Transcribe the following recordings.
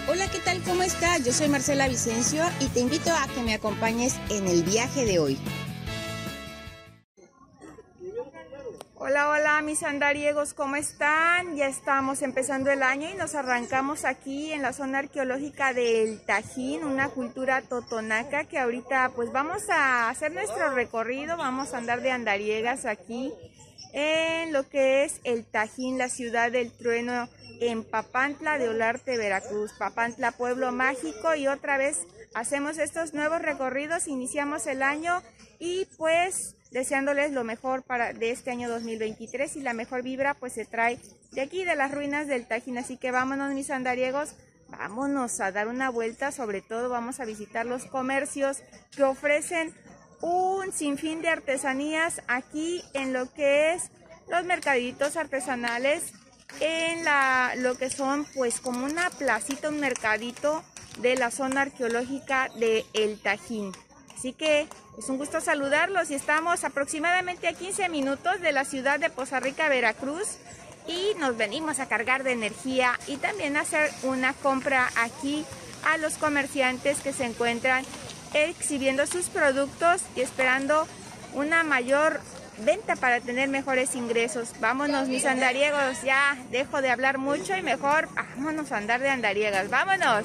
Hola, ¿qué tal? ¿Cómo estás? Yo soy Marcela Vicencio y te invito a que me acompañes en el viaje de hoy. Hola mis andariegos, ¿cómo están? Ya estamos empezando el año y nos arrancamos aquí en la zona arqueológica del Tajín, una cultura totonaca que ahorita pues vamos a hacer nuestro recorrido, vamos a andar de andariegas aquí en lo que es el Tajín, la ciudad del trueno, en Papantla de Olarte, Veracruz. Papantla, pueblo mágico, y otra vez hacemos estos nuevos recorridos, iniciamos el año y pues deseándoles lo mejor de este año 2023, y la mejor vibra pues se trae de aquí, de las ruinas del Tajín. Así que vámonos mis andariegos, vámonos a dar una vuelta, sobre todo vamos a visitar los comercios que ofrecen un sinfín de artesanías aquí en lo que es los mercaditos artesanales, en lo que son pues como una placita, un mercadito de la zona arqueológica de El Tajín. Así que es un gusto saludarlos y estamos aproximadamente a 15 minutos de la ciudad de Poza Rica, Veracruz, y nos venimos a cargar de energía y también a hacer una compra aquí a los comerciantes que se encuentran exhibiendo sus productos y esperando una mayor venta para tener mejores ingresos. Vámonos mis andariegos, ya dejo de hablar mucho y mejor vámonos a andar de andariegas, vámonos.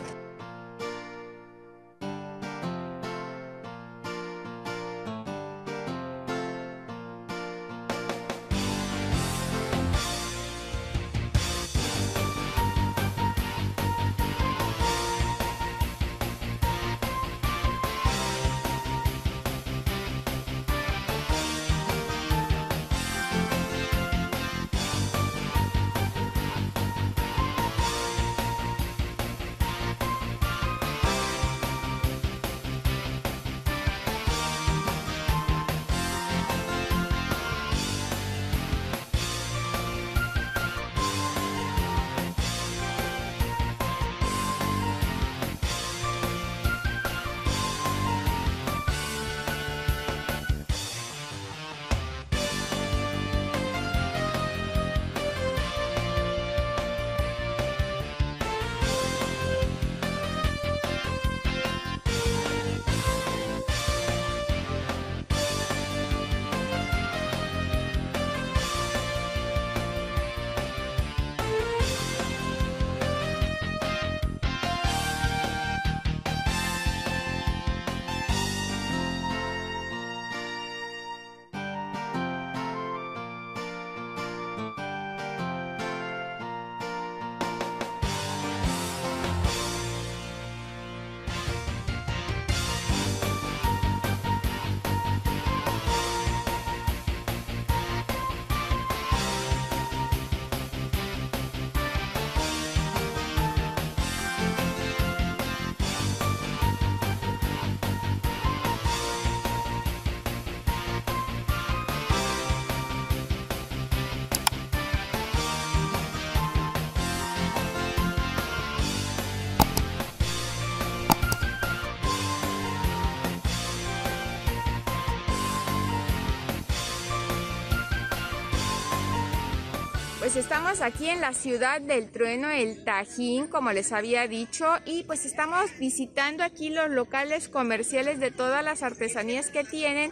Pues estamos aquí en la ciudad del trueno, el Tajín, como les había dicho, y pues estamos visitando aquí los locales comerciales de todas las artesanías que tienen,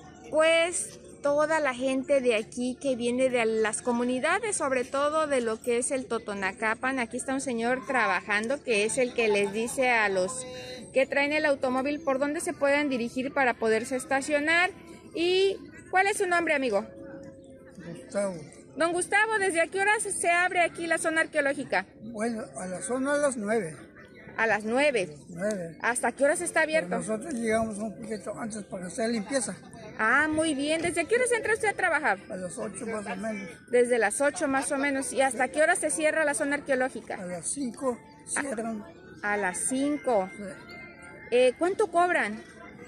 pues toda la gente de aquí que viene de las comunidades, sobre todo de lo que es el Totonacapan. Aquí está un señor trabajando que es el que les dice a los que traen el automóvil por dónde se pueden dirigir para poderse estacionar. ¿Y cuál es su nombre, amigo? Gustavo. Don Gustavo, ¿desde a qué horas se abre aquí la zona arqueológica? Bueno, a la zona a las 9. A las 9. 9. ¿Hasta qué horas está abierto? Pero nosotros llegamos un poquito antes para hacer limpieza. Ah, muy bien. ¿Desde qué horas entra usted a trabajar? A las 8 más o menos. Desde las 8 más o menos. ¿Y hasta qué hora se cierra la zona arqueológica? A las 5 cierran. A las 5. Sí. ¿Cuánto cobran?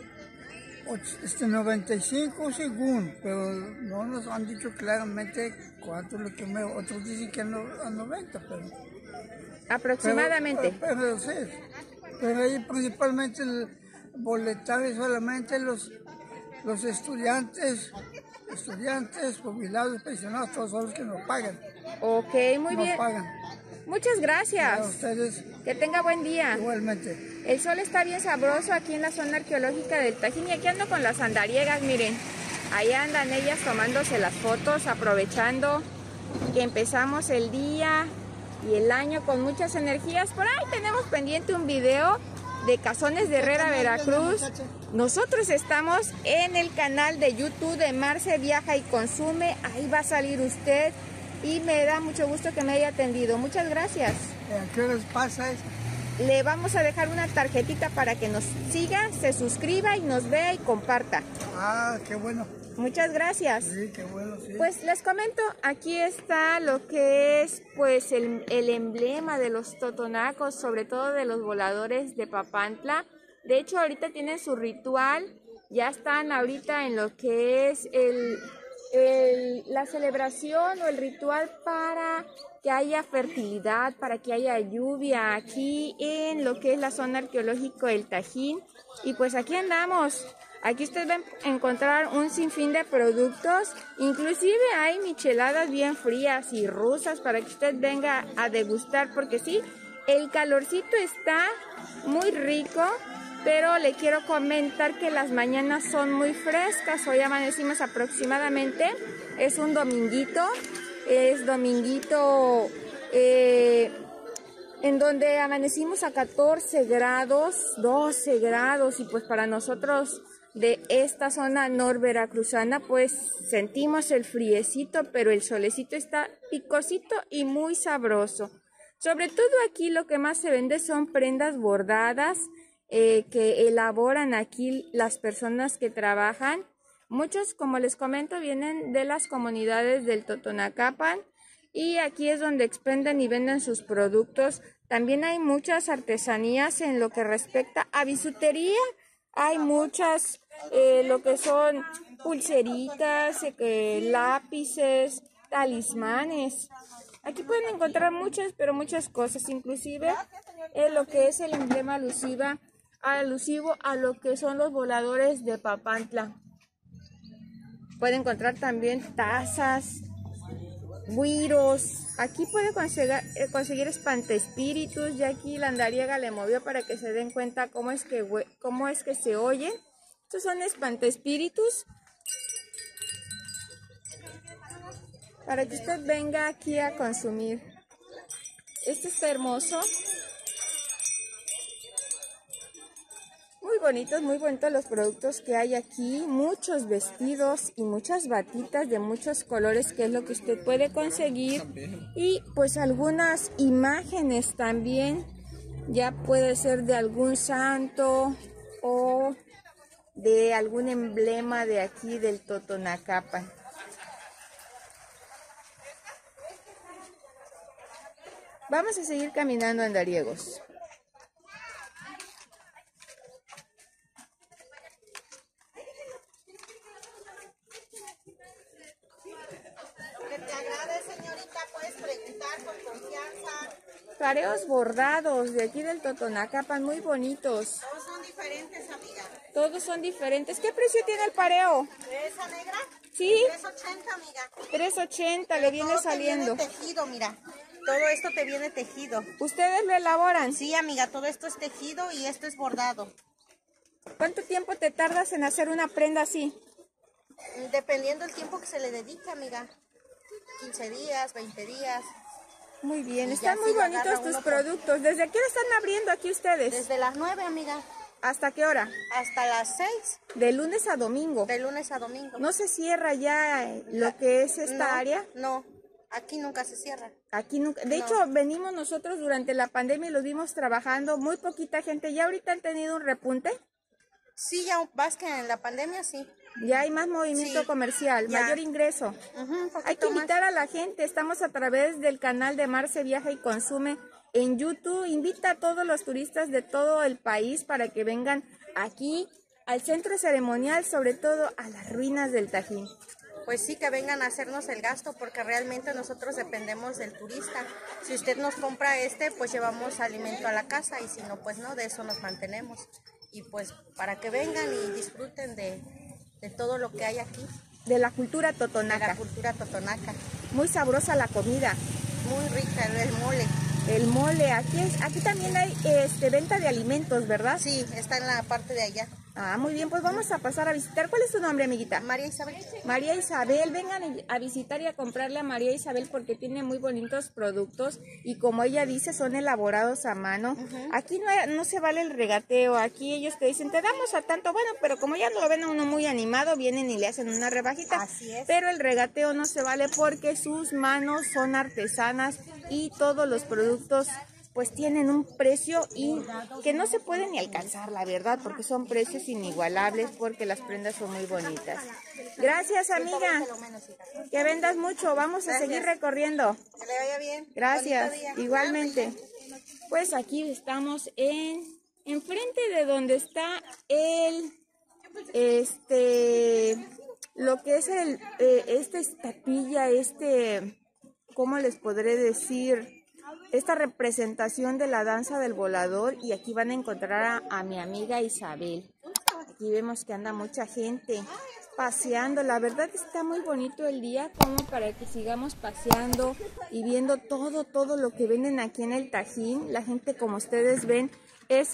95 según, pero no nos han dicho claramente cuánto es lo que otros dicen que a 90, pero... Aproximadamente. Pero sí, pero ahí principalmente el boletaje solamente los estudiantes, jubilados, pensionados, todos son los que nos pagan. Ok, muy bien. Pagan. Muchas gracias. A ustedes Que tenga buen día. igualmente. El sol está bien sabroso aquí en la zona arqueológica del Tajín y aquí ando con las andariegas, miren. Ahí andan ellas tomándose las fotos, aprovechando que empezamos el día y el año con muchas energías. Por ahí tenemos pendiente un video de Cazones de Herrera, Veracruz. Nosotros estamos en el canal de YouTube de Marce Viaja y Consume. Ahí va a salir usted y me da mucho gusto que me haya atendido. Muchas gracias. ¿A qué horas pasa eso? Le vamos a dejar una tarjetita para que nos siga, se suscriba y nos vea y comparta. Ah, qué bueno. Muchas gracias. Sí, qué bueno, sí. Pues les comento, aquí está lo que es pues el emblema de los totonacos, sobre todo de los voladores de Papantla. De hecho, ahorita tienen su ritual, ya están ahorita en lo que es la celebración o el ritual para que haya fertilidad, para que haya lluvia aquí en lo que es la zona arqueológica del Tajín. Y pues aquí andamos. Aquí usted va a encontrar un sinfín de productos, inclusive hay micheladas bien frías y rusas para que usted venga a degustar, porque sí, el calorcito está muy rico, pero le quiero comentar que las mañanas son muy frescas. Hoy amanecimos aproximadamente, es un dominguito, es dominguito en donde amanecimos a 14 grados, 12 grados, y pues para nosotros de esta zona norveracruzana pues sentimos el friecito, pero el solecito está picosito y muy sabroso. Sobre todo aquí lo que más se vende son prendas bordadas que elaboran aquí las personas que trabajan. Muchos, como les comento, vienen de las comunidades del Totonacapan y aquí es donde expenden y venden sus productos. También hay muchas artesanías en lo que respecta a bisutería. Hay muchas, lo que son pulseritas, lápices, talismanes. Aquí pueden encontrar muchas, pero muchas cosas, inclusive lo que es el emblema alusivo a lo que son los voladores de Papantla. Pueden encontrar también tazas, güiros. Aquí puede conseguir espantespíritus. Ya aquí la andariega le movió para que se den cuenta cómo es que se oyen. Estos son espantespíritus, para que usted venga aquí a consumir. Este está hermoso. Muy bonitos los productos que hay aquí. Muchos vestidos y muchas batitas de muchos colores, que es lo que usted puede conseguir. Y pues algunas imágenes también. Ya puede ser de algún santo o de algún emblema de aquí del Totonacapan. Vamos a seguir caminando, andariegos. Te agrade, señorita, puedes preguntar con confianza. Pareos bordados de aquí del Totonacapan, muy bonitos. Todos son diferentes, amiga. Todos son diferentes. ¿Qué precio tiene el pareo? ¿Esa negra? Sí. 3.80, amiga. 3.80 le viene saliendo. Te viene tejido, mira. Todo esto te viene tejido. ¿Ustedes lo elaboran? Sí, amiga, todo esto es tejido y esto es bordado. ¿Cuánto tiempo te tardas en hacer una prenda así? Dependiendo del tiempo que se le dedica, amiga. 15 días, 20 días. Muy bien, Y están ya muy sí lo bonitos agarra tus uno productos. ¿Desde qué hora están abriendo aquí ustedes? Desde las 9, amiga, ¿Hasta qué hora? hasta las 6, De lunes a domingo. de lunes a domingo. ¿No se cierra ya lo que es esta No, área? No, aquí nunca se cierra. Aquí nunca. De No. hecho, venimos nosotros durante la pandemia y los vimos trabajando, muy poquita gente. ¿Ya ahorita han tenido un repunte? Sí, ya vas que en la pandemia sí. Ya hay más movimiento Sí, comercial, ya. mayor ingreso. Un poquito Hay que más. invitar a la gente. Estamos a través del canal de Marce Viaja y Consume en YouTube. Invita a todos los turistas de todo el país para que vengan aquí al centro ceremonial, sobre todo a las ruinas del Tajín. Pues sí, que vengan a hacernos el gasto, porque realmente nosotros dependemos del turista. Si usted nos compra pues llevamos alimento a la casa, y si no, pues no, de eso nos mantenemos. Y pues para que vengan y disfruten de todo lo que hay aquí, De la cultura de totonaca. la cultura totonaca. Muy sabrosa la comida. Muy rica el mole. del mole. Aquí también hay venta de alimentos, ¿verdad? Sí, está en la parte de allá. Ah, muy bien, pues vamos a pasar a visitar. ¿Cuál es tu nombre, amiguita? María Isabel. María Isabel, vengan a visitar y a comprarle a María Isabel porque tiene muy bonitos productos y como ella dice, son elaborados a mano. Aquí no se vale el regateo, aquí ellos te dicen, te damos a tanto, bueno, pero como ya no lo ven a uno muy animado, vienen y le hacen una rebajita. Así es. Pero el regateo no se vale porque sus manos son artesanas y todos los productos pues tienen un precio y que no se puede ni alcanzar, la verdad, porque son precios inigualables, porque las prendas son muy bonitas. Gracias, amiga. Que vendas mucho. Vamos a seguir recorriendo. Que le vaya bien. Gracias. Igualmente. Pues aquí estamos enfrente de donde está lo que es esta estatuilla, ¿cómo les podré decir? Esta representación de la danza del volador, y aquí van a encontrar a mi amiga Isabel. Aquí vemos que anda mucha gente paseando. La verdad está muy bonito el día como para que sigamos paseando y viendo todo lo que venden aquí en el Tajín. La gente, como ustedes ven, es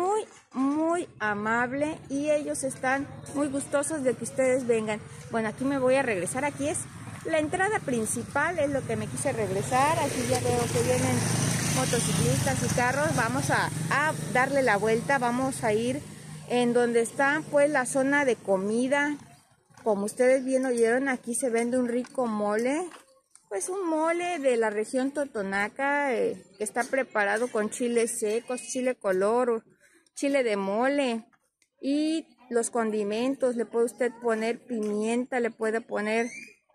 muy amable y ellos están muy gustosos de que ustedes vengan. Bueno, aquí me voy a regresar. Aquí es la entrada principal, es lo que me quise regresar. Aquí ya veo que vienen motociclistas y carros. Vamos a darle la vuelta. Vamos a ir en donde está pues la zona de comida. Como ustedes bien oyeron, aquí se vende un rico mole. Pues un mole de la región Totonaca que está preparado con chiles secos, chile color, chile de mole y los condimentos. Le puede usted poner pimienta, le puede poner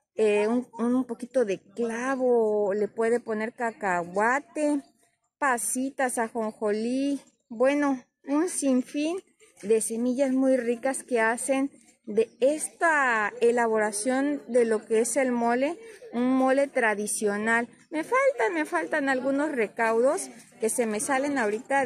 un poquito de clavo, le puede poner cacahuate, pasitas, ajonjolí, bueno, un sinfín de semillas muy ricas que hacen de esta elaboración de lo que es el mole, un mole tradicional. Me faltan algunos recaudos que se me salen ahorita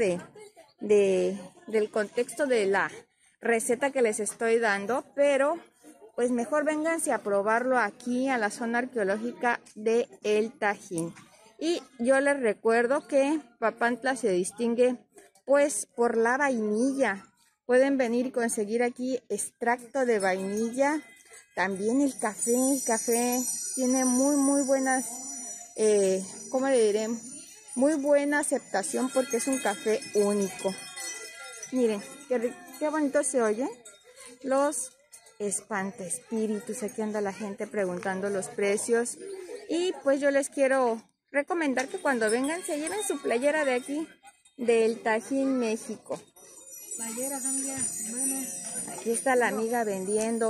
del contexto de la receta que les estoy dando, pero pues mejor vénganse a probarlo aquí a la zona arqueológica de El Tajín. Y yo les recuerdo que Papantla se distingue pues por la vainilla. Pueden venir y conseguir aquí extracto de vainilla. También el café tiene muy buenas, ¿cómo le diré? Muy buena aceptación porque es un café único. Miren, qué bonito se oyen los espantespíritus. Aquí anda la gente preguntando los precios. Y pues yo les quiero recomendar que cuando vengan se lleven su playera de aquí, del Tajín, México. Playeras, amiga, buenas. Aquí está la amiga vendiendo.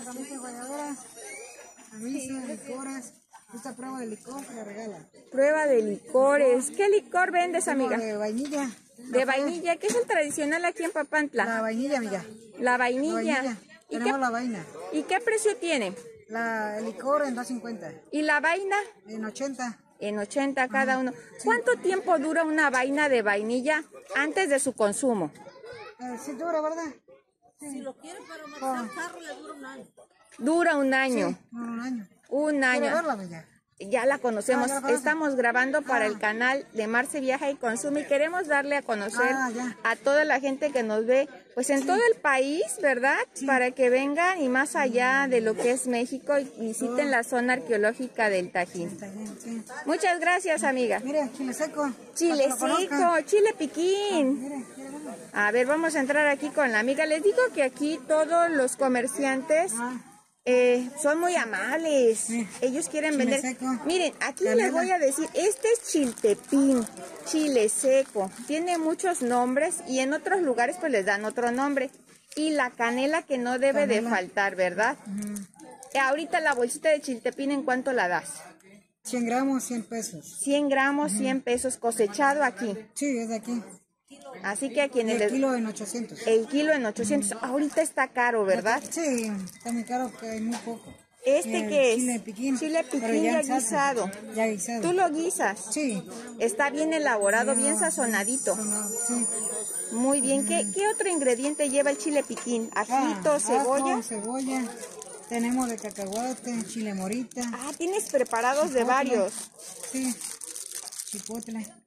Camisas, licores. Esta prueba de licor se la regala. Prueba de licores. ¿Qué licor vendes, amiga? De vainilla. De vainilla. ¿Qué es el tradicional aquí en Papantla? La vainilla, amiga. La vainilla. Tenemos la vaina. ¿Y qué precio tiene? El licor en 2.50. ¿Y la vaina? En 80. En 80 cada uno. ¿Cuánto tiempo dura una vaina de vainilla antes de su consumo? Sí dura, ¿verdad? Sí. Si lo quiere para matar carro, le dura un año. Dura un año. Sí, un año. Un año. ¿Quiere verla, amiga? Ya la conocemos. Ya la Estamos grabando para el canal de Marce Viaja y Consume y queremos darle a conocer a toda la gente que nos ve pues en todo el país, ¿verdad? Para que vengan y más allá de lo que es México y visiten la zona arqueológica del Tajín. Sí. Muchas gracias, amiga. Mire, chile seco. Chile para que lo seco, chile piquín. Mire, verla. A ver, vamos a entrar aquí con la amiga. Les digo que aquí todos los comerciantes son muy amables. Sí. Ellos quieren Chile vender. seco. Miren, aquí Canela. les voy a decir, este es chiltepín, chile seco. Tiene muchos nombres y en otros lugares pues les dan otro nombre. Y la canela que no debe de faltar, ¿verdad? Ahorita la bolsita de chiltepín, ¿en cuánto la das? 100 gramos, 100 pesos. 100 gramos, 100 pesos, cosechado aquí. Sí, es de aquí. Así que a quienes El les... kilo en 800. El kilo en 800. Ahorita está caro, ¿verdad? Sí, está muy caro que hay muy poco. ¿Este qué es? Chile piquín. Chile pero piquín ya en salsa. guisado. Ya guisado. ¿Tú lo guisas? Sí. Está bien elaborado, bien sazonadito. Sí. Muy bien. ¿Qué otro ingrediente lleva el chile piquín? Ajito, cebolla. Ajo, cebolla. Tenemos de cacahuate, chile morita. Ah, tienes preparados de varios. Sí. Chipotle.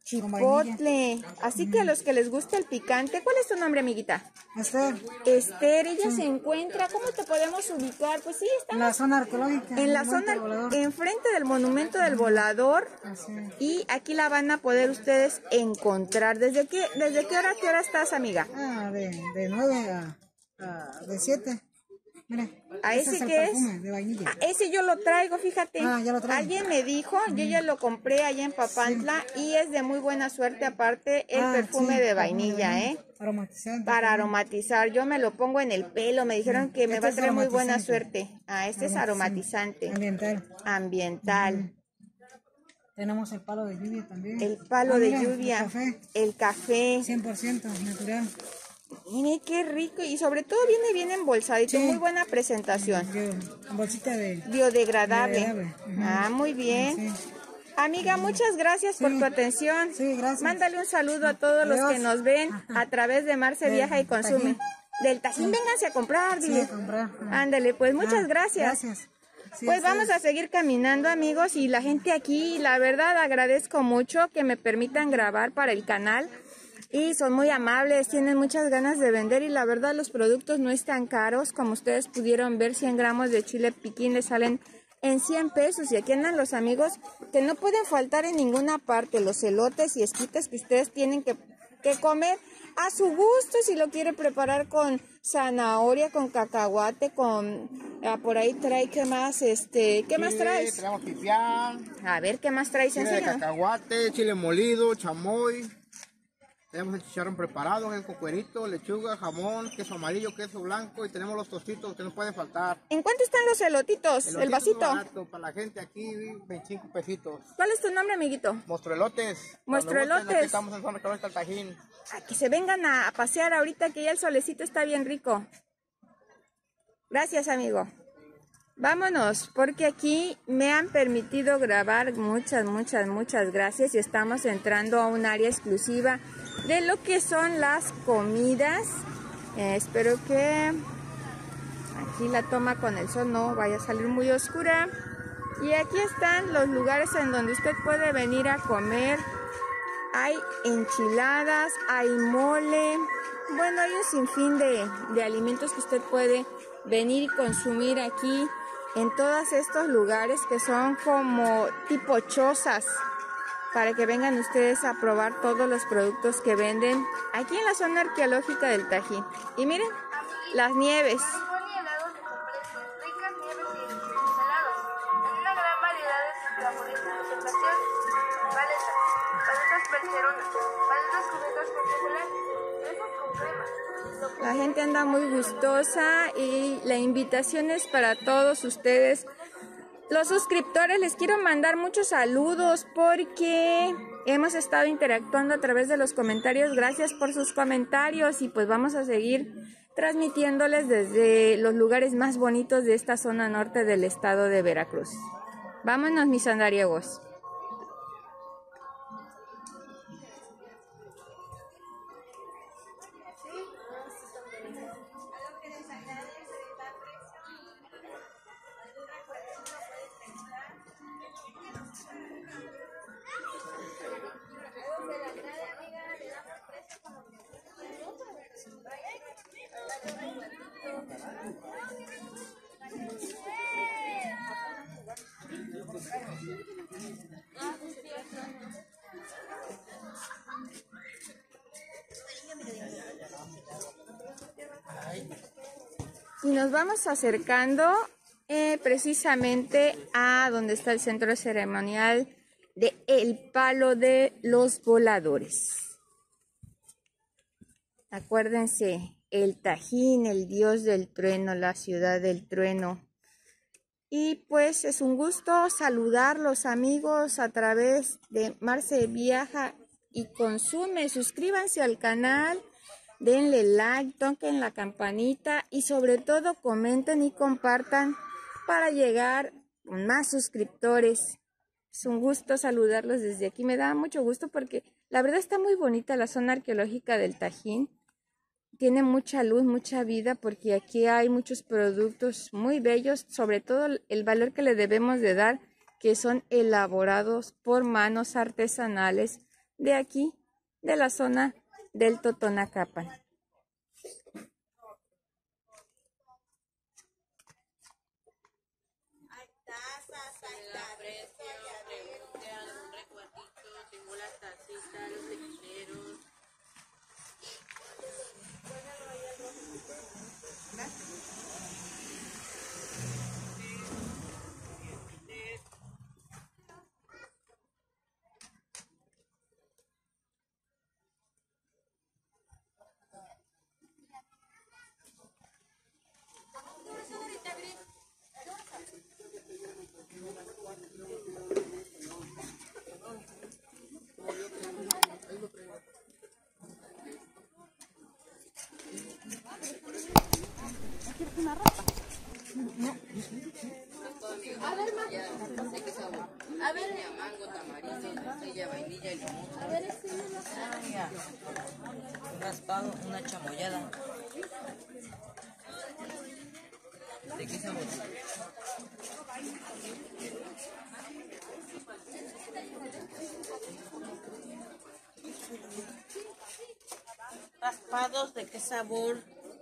chipotle. Así que a los que les gusta el picante, ¿cuál es tu nombre, amiguita? Esther, Esther, ella se encuentra, ¿cómo te podemos ubicar? Pues sí, en estamos la zona arqueológica. en la Monte zona, Volador. enfrente del monumento del volador. Así. Y aquí la van a poder ustedes encontrar. ¿Desde qué hora a qué hora estás, amiga? De 9 de 7. Mira, ¿A ese ese es el qué es? perfume de vainilla. Ese yo lo traigo, fíjate. Ya lo traes. Alguien me dijo, yo ya lo compré allá en Papantla y es de muy buena suerte, aparte el perfume sí, de vainilla, ¿eh? Aromatizante. Para aromatizar. Yo me lo pongo en el pelo, me dijeron que me Este va a es traer muy buena aromatizante. suerte. Este es aromatizante. Ambiental. Ambiental. Tenemos el palo de lluvia también. El palo de mira, lluvia. El café. El café. 100% natural. Mire qué rico y sobre todo viene bien embolsadito, Sí. muy buena presentación. Bolsita de... Biodegradable. Biodegradable. Muy bien. Sí. Amiga, muchas gracias por tu atención. Sí, gracias. Mándale un saludo a todos los que Adiós. nos ven a través de Marce Viaja y Consume. Tajín. Del Tajín, vénganse a comprar, Sí, dile. a comprar. Ándale, pues muchas gracias. Gracias. Sí, Pues ustedes. vamos a seguir caminando, amigos, y la gente aquí, la verdad agradezco mucho que me permitan grabar para el canal. Y son muy amables, tienen muchas ganas de vender y la verdad los productos no están caros. Como ustedes pudieron ver, 100 gramos de chile piquín les salen en 100 pesos. Y aquí andan los amigos que no pueden faltar en ninguna parte, los elotes y esquites que ustedes tienen que comer a su gusto. Si lo quiere preparar con zanahoria, con cacahuate, con... por ahí trae, ¿qué más? ¿Qué más traes? Tenemos pipián, A ver, ¿qué más traes? chile de Enséñame. cacahuate, chile molido, chamoy. Tenemos el chicharrón preparado, el cocuerito, lechuga, jamón, queso amarillo, queso blanco y tenemos los tostitos que no pueden faltar. ¿En cuánto están los elotitos? El vasito. Barato, para la gente aquí, 25 pesitos. ¿Cuál es tu nombre, amiguito? Mostruelotes. Mostruelotes. Aquí estamos en zona arqueológica del Tajín. A que se vengan a pasear ahorita que ya el solecito está bien rico. Gracias, amigo. Vámonos, porque aquí me han permitido grabar. Muchas gracias. Y estamos entrando a un área exclusiva de lo que son las comidas. Espero que aquí la toma con el sol no vaya a salir muy oscura. Y aquí están los lugares en donde usted puede venir a comer. Hay enchiladas, hay mole. Bueno, hay un sinfín de alimentos que usted puede venir y consumir aquí en todos estos lugares que son como tipo chozas, para que vengan ustedes a probar todos los productos que venden aquí en la zona arqueológica del Tajín. Y miren, las nieves. Bombón y helados de completos, ricas nieves y helados, en una gran variedad de sabores y presentación. Paletas percheronas, paletas cubiertas con chocolate, fresas con crema. La gente anda muy gustosa y la invitación es para todos ustedes. Los suscriptores, les quiero mandar muchos saludos porque hemos estado interactuando a través de los comentarios. Gracias por sus comentarios y pues vamos a seguir transmitiéndoles desde los lugares más bonitos de esta zona norte del estado de Veracruz. Vámonos, mis andariegos. Y nos vamos acercando precisamente a donde está el centro ceremonial de El Palo de los Voladores. Acuérdense, el Tajín, el dios del trueno, la ciudad del trueno. Y pues es un gusto saludarlos, amigos, a través de Marce Viaja y Consume. Suscríbanse al canal, denle like, toquen la campanita y sobre todo comenten y compartan para llegar con más suscriptores. Es un gusto saludarlos desde aquí. Me da mucho gusto porque la verdad está muy bonita la zona arqueológica del Tajín. Tiene mucha luz, mucha vida, porque aquí hay muchos productos muy bellos, sobre todo el valor que le debemos de dar, que son elaborados por manos artesanales de aquí, de la zona del Totonacapan. A ver, mango, tamarindo, frutilla, vainilla y limón. A ver, un raspado, una chamoyada. ¿De qué sabor? Raspados, ¿de qué sabor?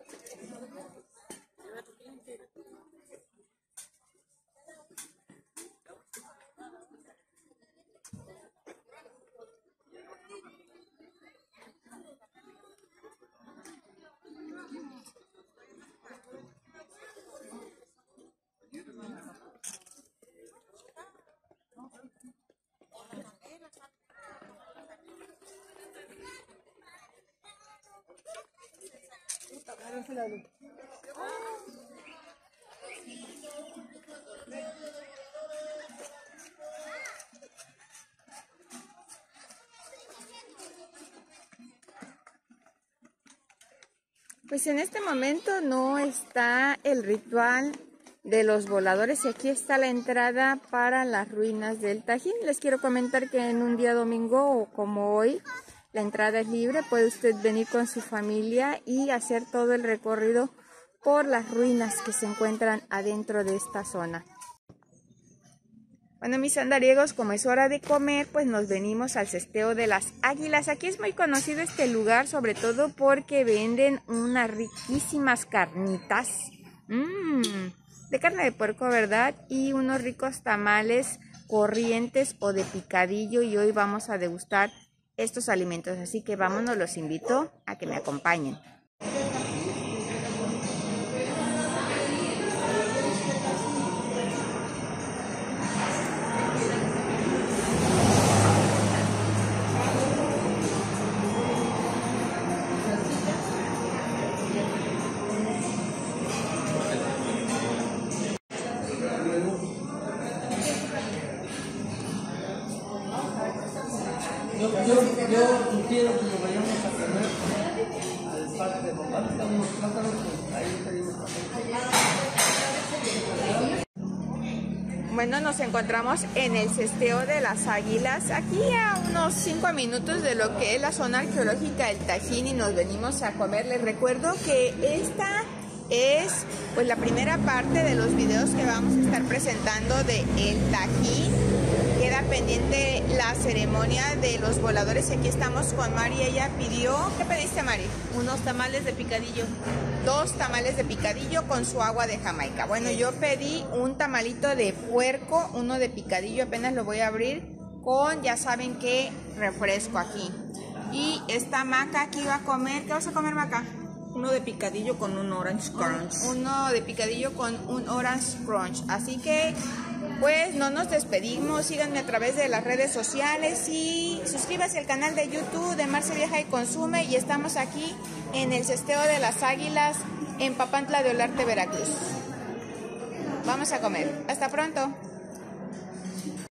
Pues en este momento no está el ritual de los voladores y aquí está la entrada para las ruinas del Tajín. Les quiero comentar que en un día domingo o como hoy la entrada es libre, puede usted venir con su familia y hacer todo el recorrido por las ruinas que se encuentran adentro de esta zona. Bueno, mis andariegos, como es hora de comer, pues nos venimos al Cesteo de las Águilas. Aquí es muy conocido este lugar, sobre todo porque venden unas riquísimas carnitas de carne de puerco, ¿verdad? Y unos ricos tamales corrientes o de picadillo, y hoy vamos a degustar estos alimentos, así que vámonos, los invito a que me acompañen. Yo sugiero que nos vayamos a comer al parque de papá. Están unos plátanos, ahí pedimos Bueno, nos encontramos en el Cesteo de las Águilas, aquí a unos 5 minutos de lo que es la zona arqueológica del Tajín, y nos venimos a comer. Les recuerdo que esta es pues la primera parte de los videos que vamos a estar presentando de El Tajín. Queda pendiente la ceremonia de los voladores y aquí estamos con Mari. Ella pidió, ¿qué pediste, Mari? Unos tamales de picadillo. 2 tamales de picadillo con su agua de Jamaica. Bueno, yo pedí un tamalito de puerco, uno de picadillo, apenas lo voy a abrir, con, ya saben qué, refresco aquí. Y esta Maca aquí va a comer, ¿qué vas a comer, Maca? Uno de picadillo con un orange crunch. Uno de picadillo con un orange crunch. Así que pues no nos despedimos, síganme a través de las redes sociales y suscríbase al canal de YouTube de Marce Viaja y Consume, y estamos aquí en el Cesteo de las Águilas en Papantla de Olarte, Veracruz. Vamos a comer. Hasta pronto.